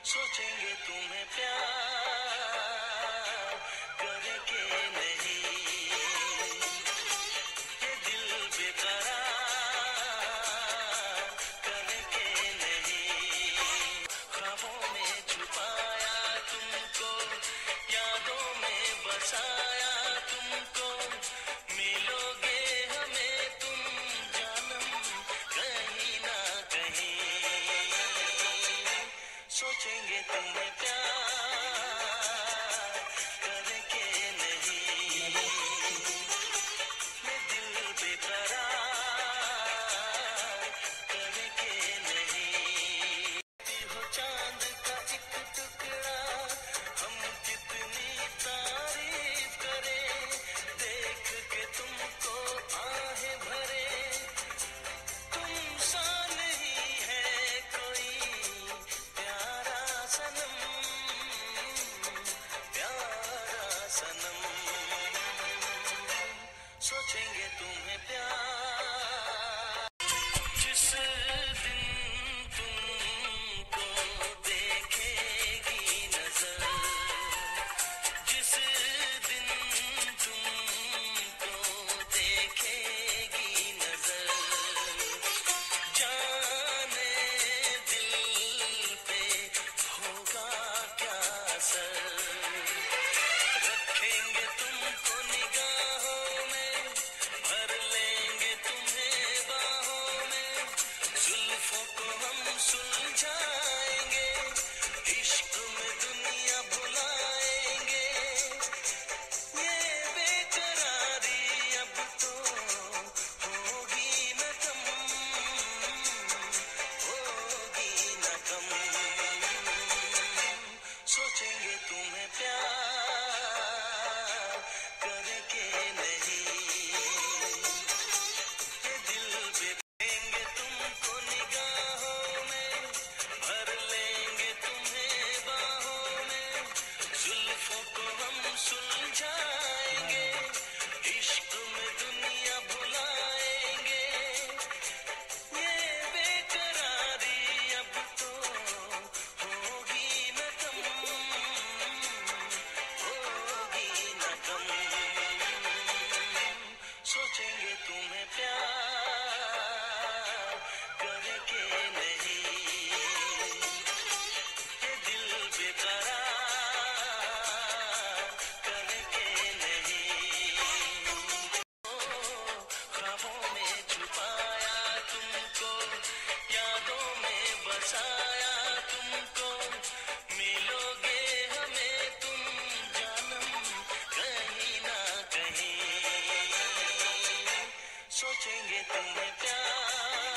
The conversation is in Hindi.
सोचेंगे तुम्हें प्यार करके नहीं, ये दिल बेकरार करके नहीं। ख्वाबों में छुपाया तुमको, यादों में बसाया तुमको, मिलोगे हमें तुम जानम कहीं ना कहीं। सोचेंगे तुम्हें प्यार करके नहीं, ये दिल बेकरार करके नहीं। हो चांद का एक टुकड़ा, हम कितनी तारीफ करें, देख के तुमको आहें भरे। तुम सा नहीं है कोई प्यारा सनम, प्यारा सनम। सोचेंगे तुम्हें प्यार, जिस दिन तुमको देखेगी नजर, जिस दिन तुमको देखेगी नजर, जाने दिल पे होगा क्या असर। रखेंगे तुमको निगाहों में, भर लेंगे तुम्हें बाहों में, जुल्फों को हम सुलझाएंगे, इश्क में दुनिया भुलाएंगे। ये बेकरारी अब तो होगी न कम, होगी न कम। सोचेंगे तुम्हें प्यार करके नहीं, ये दिल बेचेंगे तुमको निगाहों में, भर लेंगे तुम्हें बाहों में, जुल्फों को हम सुलझाएंगे, इश्क में दुनिया भुलाएंगे। ये बेकरारी अब तो होगी न कम, होगी न कम। सोचेंगे तुम्हें प्यार करके नहीं, ये दिल बेकरार करके नहीं। ख्वाबों में छुपाया तुमको, यादों में बसाया तुमको, मिलोगे हमें तुम जानम कहीं ना कहीं। सोचेंगे तुम्हें प्यार